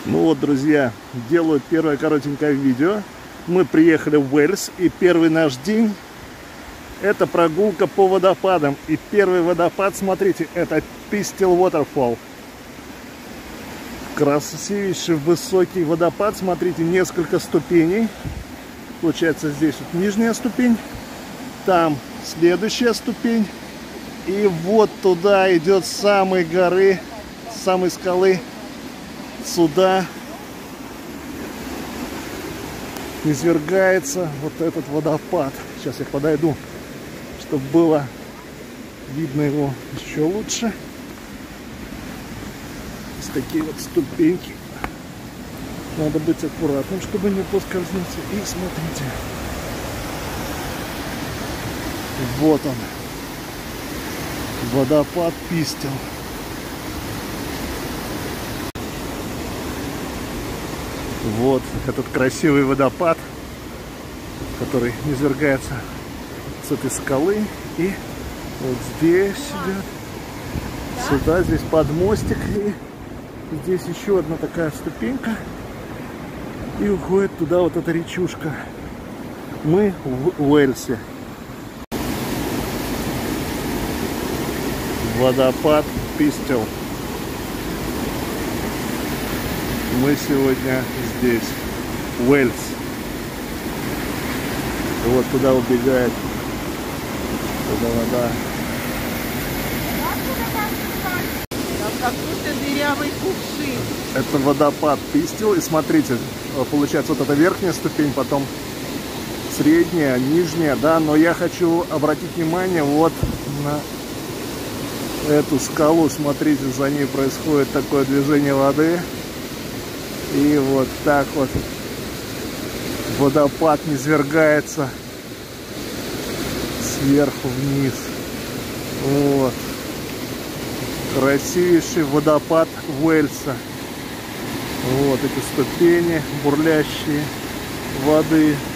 Ну вот, друзья, делаю первое коротенькое видео. Мы приехали в Уэльс, и первый наш день — это прогулка по водопадам. И первый водопад, смотрите, это Pistol Waterfall. Красивейший высокий водопад, смотрите, несколько ступеней. Получается, здесь вот нижняя ступень, там следующая ступень. И вот туда идет с самой горы, с самой скалы. Сюда низвергается вот этот водопад. Сейчас я подойду, чтобы было видно его еще лучше. Есть такие вот ступеньки. Надо быть аккуратным, чтобы не поскользнуться. И смотрите, вот он, водопад Pistol. Вот этот красивый водопад, который низвергается с этой скалы. И вот здесь идет, сюда, здесь под мостик. И здесь еще одна такая ступенька. И уходит туда вот эта речушка. Мы в Уэльсе. Водопад Pistol. Мы сегодня здесь, Уэльс. Вот туда убегает туда вода. Как будто дырявый кувшин. Это водопад Pistol. И смотрите, получается, вот эта верхняя ступень, потом средняя, нижняя, да. Но я хочу обратить внимание вот на эту скалу. Смотрите, за ней происходит такое движение воды. И вот так вот водопад низвергается сверху вниз. Вот. Красивейший водопад Уэльса. Вот эти ступени бурлящие воды.